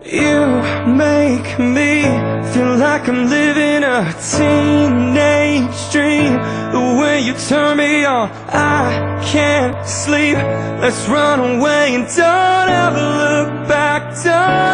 You make me feel like I'm living a teenage dream. The way you turn me on, I can't sleep. Let's run away and don't ever look back, don't